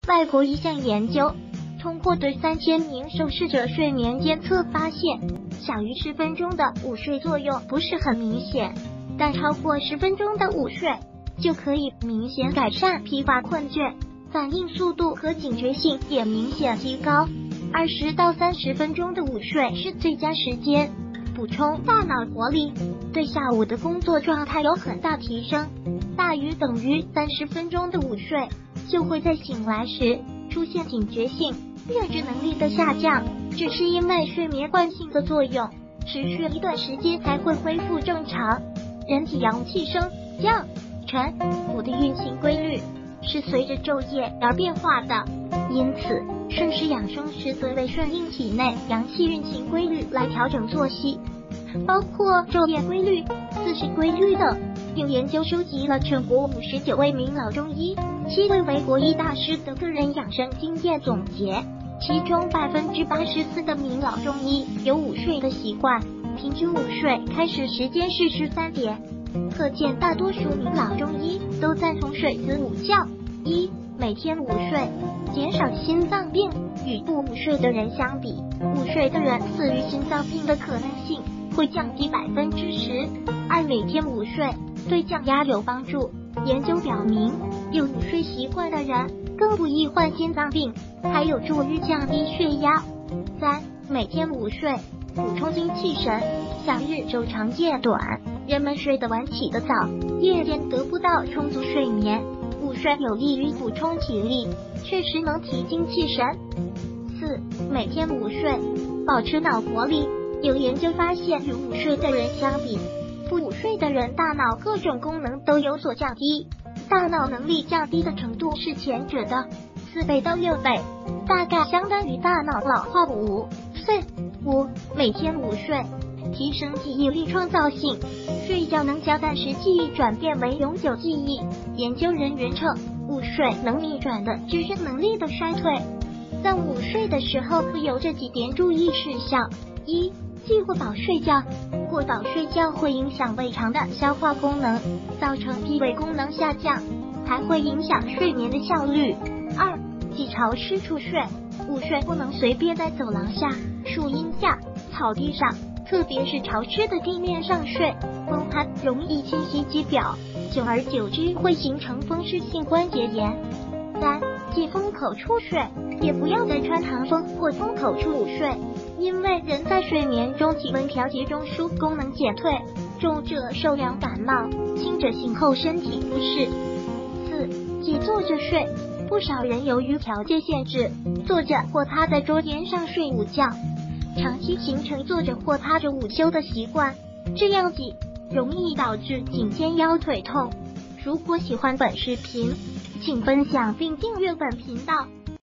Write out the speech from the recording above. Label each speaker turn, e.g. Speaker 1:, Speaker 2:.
Speaker 1: 外国一项研究通过对3000名受试者睡眠监测发现，小于10分钟的午睡作用不是很明显，但超过10分钟的午睡就可以明显改善疲乏困倦，反应速度和警觉性也明显提高。20到30分钟的午睡是最佳时间，补充大脑活力，对下午的工作状态有很大提升。大于等于30分钟的午睡，就会在醒来时出现警觉性、认知能力的下降，只是因为睡眠惯性的作用，持续一段时间才会恢复正常。人体阳气升降沉浮的运行规律是随着昼夜而变化的，因此顺时养生时则为顺应体内阳气运行规律来调整作息，包括昼夜规律、四时规律等。有研究收集了全国59位名老中医、7位为国医大师的个人养生经验总结，其中84%的名老中医有午睡的习惯，平均午睡开始时间是13点，可见大多数名老中医都赞同睡子午觉。每天午睡，减少心脏病。与不午睡的人相比，午睡的人死于心脏病的可能性会降低10%。每天午睡对降压有帮助，研究表明，有午睡习惯的人更不易患心脏病，还有助于降低血压。每天午睡，补充精气神。夏日昼长夜短，人们睡得晚起得早，夜间得不到充足睡眠，午睡有利于补充体力，确实能提精气神。每天午睡，保持脑活力。有研究发现，与午睡的人相比，不午睡的人大脑各种功能都有所降低，大脑能力降低的程度是前者的4倍到6倍，大概相当于大脑老化5岁。每天午睡，提升记忆力创造性。睡觉能将暂时记忆转变为永久记忆。研究人员称，午睡能逆转的知识能力的衰退。在午睡的时候会有这几点注意事项：忌过饱睡觉，过饱睡觉会影响胃肠的消化功能，造成脾胃功能下降，还会影响睡眠的效率。忌潮湿处睡，午睡不能随便在走廊下、树荫下、草地上，特别是潮湿的地面上睡，风寒容易侵袭肌表，久而久之会形成风湿性关节炎。忌风口处睡，也不要在穿堂风或风口处午睡，因为人在睡眠中体温调节中枢功能减退，重者受凉感冒，轻者醒后身体不适。忌坐着睡，不少人由于条件限制，坐着或趴在桌沿上睡午觉，长期形成坐着或趴着午休的习惯，这样容易导致颈肩腰腿痛。如果喜欢本视频，请分享并订阅本频道。